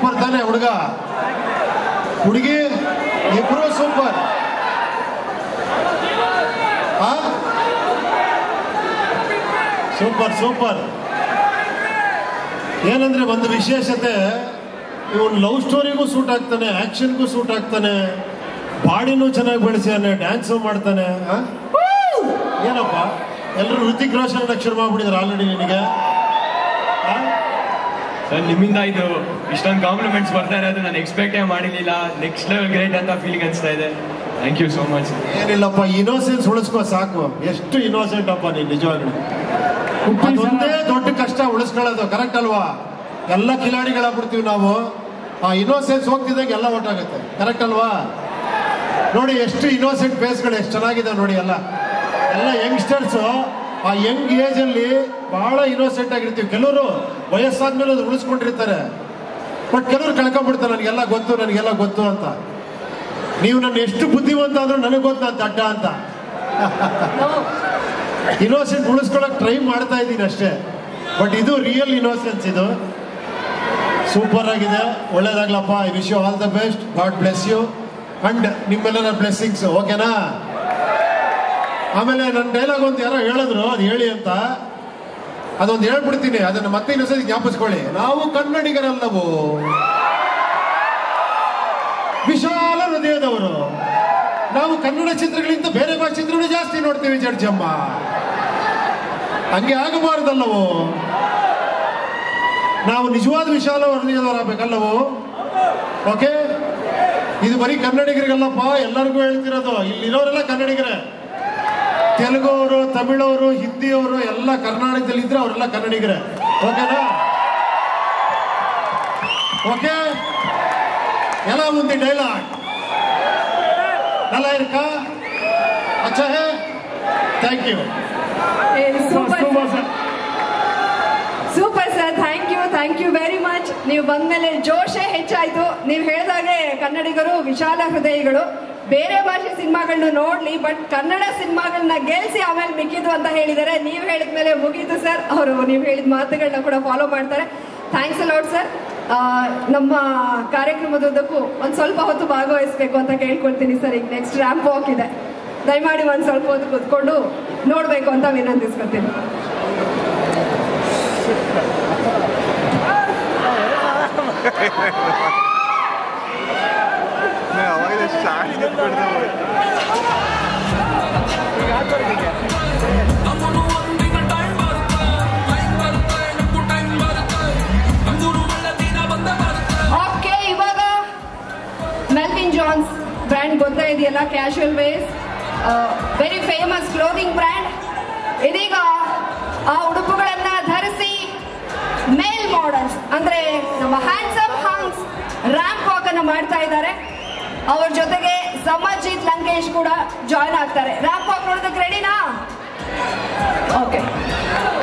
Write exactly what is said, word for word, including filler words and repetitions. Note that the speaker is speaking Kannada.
ಸೂಪರ್ ತಾನೆ ಹುಡುಗ ಹುಡುಗಿ ಇಬ್ರು ಸೂಪರ್. Super super. ಏನಂದ್ರೆ ಒಂದು ವಿಶೇಷತೆ, ಇವನು ಲವ್ ಸ್ಟೋರಿಗೂ ಸೂಟ್ ಆಗ್ತಾನೆ, ಆಕ್ಷನ್ಗೂ ಸೂಟ್ ಆಗ್ತಾನೆ, ಬಾಡಿನೂ ಚೆನ್ನಾಗಿ ಬೆಳೆಸಿದಾನೆ, ಡ್ಯಾನ್ಸು ಮಾಡ್ತಾನೆ. ಏನಪ್ಪ ಎಲ್ಲರೂ ಋತಿಕ್ ರೋಷನ್ ಅಕ್ಷರ ಮಾಡ್ಬಿಟ್ಟಿದ್ರು ಆಲ್ರೆಡಿ ನಿನಗೆ. ಸರ್ ನಿಮ್ಮಿಂದ ಇದು ಇಷ್ಟೊಂದು ಕಾಂಪ್ಲಿಮೆಂಟ್ಸ್ ಬರ್ತಾ ಇರೋದು ನಾನು ಎಕ್ಸ್ಪೆಕ್ಟೇ ಮಾಡಿರಲಿಲ್ಲ. ನೆಕ್ಸ್ಟ್ ಲೆವೆಲ್ ಗ್ರೇಟ್ ಅಂತ ಫೀಲಿಂಗ್ ಅನಿಸ್ತಾ ಇದೆ. Thank you so much. ಏನಿಲ್ಲಪ್ಪ, ಇನೋಸೆನ್ಸ್ ಉಳಿಸ್ಕೋ ಸಾಕು. ಎಷ್ಟು ಇನೋಸೆಂಟ್ ಅಪ್ಪ ನೀನು, ನಿಜವಾಗ್ಲೂ ಅದೊಂದೇ ದೊಡ್ಡ ಕಷ್ಟ ಉಳಿಸ್ಕೊಳ್ಳೋದು. ಕರೆಕ್ಟ್ ಅಲ್ವಾ? ಎಲ್ಲ ಕಿಲಾಡಿಗಳಾಗ್ಬಿಡ್ತೀವಿ ನಾವು. ಆ ಇನೋಸೆನ್ಸ್ ಹೋಗ್ತಿದ್ದಂಗೆ ಎಲ್ಲ ಒಟ್ಟಾಗುತ್ತೆ. ಕರೆಕ್ಟ್ ಅಲ್ವಾ? ನೋಡಿ ಎಷ್ಟು ಇನೋಸೆಂಟ್ ಫೇಸ್ಗಳು ಎಷ್ಟು ಚೆನ್ನಾಗಿದೆ ನೋಡಿ. ಎಲ್ಲ ಎಲ್ಲ ಯಂಗ್ಸ್ಟರ್ಸು ಆ ಯಂಗ್ ಏಜ್ ಅಲ್ಲಿ ಬಹಳ ಇನೋಸೆಂಟ್ ಆಗಿರ್ತೀವಿ. ಕೆಲವರು ವಯಸ್ಸಾದ್ಮೇಲೆ ಅದು ಉಳಿಸ್ಕೊಂಡಿರ್ತಾರೆ, ಬಟ್ ಕೆಲವರು ಕಳ್ಕೊಂಡ್ಬಿಡ್ತಾರೆ. ನನಗೆಲ್ಲ ಗೊತ್ತು ನನಗೆಲ್ಲ ಗೊತ್ತು ಅಂತ. ನೀವು ನನ್ನ ಎಷ್ಟು ಬುದ್ಧಿವಂತ ಆದ್ರೂ ನನಗೆ ಗೊತ್ತು ನಾನು ದಡ್ಡ ಅಂತ. ಇನೋಸೆಂಟ್ ಉಳಿಸ್ಕೊಳಕ್ ಟ್ರೈ ಮಾಡ್ತಾ ಇದ್ದೀನಿ ಅಷ್ಟೇ, ಬಟ್ ಇದು ರಿಯಲ್ ಇನೋಸೆನ್ಸ್. ಇದು ಸೂಪರ್ ಆಗಿದೆ. ಒಳ್ಳೇದಾಗ್ಲಪ್ಪ. I wish you all the best. God bless you and ನಿಮ್ಮೆಲ್ಲರ ಬ್ಲೆಸ್ಸಿಂಗ್ಸ್. ಓಕೆನಾ? ಆಮೇಲೆ ನನ್ನ ಡೈಲಾಗ್ ಒಂದು ಯಾರೋ ಹೇಳಿದ್ರು, ಅದು ಹೇಳಿ ಅಂತ, ಅದೊಂದು ಹೇಳ್ಬಿಡ್ತೀನಿ. ಅದನ್ನು ಮತ್ತೆ ಇನ್ನೊಂದ್ಸತಿ ಜ್ಞಾಪಿಸ್ಕೊಳ್ಳಿ. ನಾವು ಕನ್ನಡಿಗರಲ್ಲವು, ವಿಶಾಲ ಹೃದಯದವರು. ನಾವು ಕನ್ನಡ ಚಿತ್ರಗಳಿಂದ ಬೇರೆ ಭಾಷೆ ಚಿತ್ರಗಳು ಜಾಸ್ತಿ ನೋಡ್ತೀವಿ ಜಡ್ಜಮ್ಮ. ಹಂಗೆ ಆಗಬಾರ್ದಲ್ಲವೋ. ನಾವು ನಿಜವಾದ ವಿಶಾಲ ಹೃದಯದವರಾಗಬೇಕಲ್ಲವೋ. ಓಕೆ, ಇದು ಬರೀ ಕನ್ನಡಿಗರಿಗಲ್ಲಪ್ಪ, ಎಲ್ಲರಿಗೂ ಹೇಳ್ತಿರೋದು. ಇಲ್ಲಿರೋರೆಲ್ಲ ಕನ್ನಡಿಗರೇ. ತೆಲುಗವರು, ತಮಿಳವರು, ಹಿಂದಿಯವರು ಎಲ್ಲ ಕರ್ನಾಟಕದಲ್ಲಿ ಇದ್ರೆ ಅವರೆಲ್ಲ ಕನ್ನಡಿಗರೇ. ಓಕೆನಾ? ಓಕೆ, ಎಲ್ಲ ಮುಂದೆ ಡೈಲಾಗ್ நல்லா இருக்கா? अच्छा है? Thank you. Super sir, thank you thank you very much. ನೀವು ಬಂದ್ಮೇಲೆ ಜೋಶೇ ಹೆಚ್ಚಾಯ್ತು. ನೀವು ಹೇಳಿದಾಗೆ ಕನ್ನಡಿಗರು ವಿಶಾಲ ಹೃದಯಗಳು. ಬೇರೆ ಭಾಷೆ ಸಿನಿಮಾಗಳನ್ನ ನೋಡ್ಲಿ, ಬಟ್ ಕನ್ನಡ ಸಿನಿಮಾಗಳನ್ನ ಗೆಲ್ಸಿ ಆಮೇಲೆ ಮಿಕ್ಕಿದ್ದು ಅಂತ ಹೇಳಿದ್ದಾರೆ. ನೀವು ಹೇಳಿದ್ಮೇಲೆ ಮುಗೀತು ಸರ್. ಅವರು ನೀವು ಹೇಳಿದ ಮಾತುಗಳನ್ನ ಕೂಡ ಫಾಲೋ ಮಾಡ್ತಾರೆ. Thanks a lot sir. ನಮ್ಮ ಕಾರ್ಯಕ್ರಮದುದ್ದಕ್ಕೂ ಒಂದು ಸ್ವಲ್ಪ ಹೊತ್ತು ಭಾಗವಹಿಸಬೇಕು ಅಂತ ಕೇಳ್ಕೊಳ್ತೀನಿ ಸರ್. ಈಗ ನೆಕ್ಸ್ಟ್ ರ್ಯಾಂಪ್ ವಾಕ್ ಇದೆ, ದಯಮಾಡಿ ಒಂದು ಸ್ವಲ್ಪ ಹೊತ್ತು ಕೂತ್ಕೊಂಡು ನೋಡಬೇಕು ಅಂತ ವಿನಂತಿಸ್ಕೊತೀನಿ. ಓಕೆ, ಇವಾಗ ಮೆಲ್ವಿನ್ ಜಾನ್ಸ್ ಬ್ರ್ಯಾಂಡ್ ಗೊತ್ತಾ ಇದೆಯಲ್ಲ, casual ways, very famous clothing brand. ಇದೀಗ ಆ ಉಡುಪುಗಳನ್ನ ಧರಿಸಿ ಮೇಲ್ ಮಾಡೆಲ್ಸ್ ಅಂದ್ರೆ ನಮ್ಮ ಹ್ಯಾಂಡ್ಸಮ್ ಹಂಗ್ಸ್ ರ್ಯಾಂಪ್ ವಾಕ್ ಅನ್ನು ಮಾಡ್ತಾ ಇದ್ದಾರೆ. ಅವ್ರ ಜೊತೆಗೆ ಸಮರ್ಜಿತ್ ಲಂಕೇಶ್ ಕೂಡ ಜಾಯ್ನ್ ಆಗ್ತಾರೆ. ರ್ಯಾಂಪ್ ವಾಕ್ ನೋಡೋದಕ್ಕೆ ರೆಡಿನಾ? ಓಕೆ.